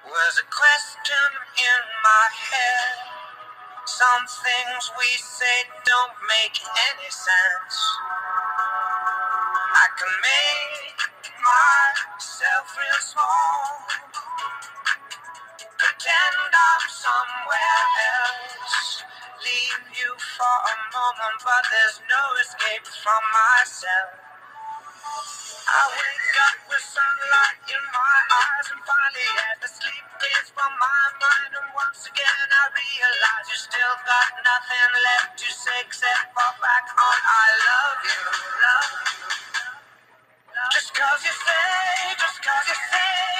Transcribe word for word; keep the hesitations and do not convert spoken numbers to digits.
Was a question in my head. Some things we say don't make any sense. I can make myself real small, pretend I'm somewhere else, leave you for a moment, but there's no escape from myself. I wake up with sunlight in my eyes and finally had the sleep fades from my mind. And once again I realize you still got nothing left to say except fall back on I love you, love you. Just cause you say, just cause you say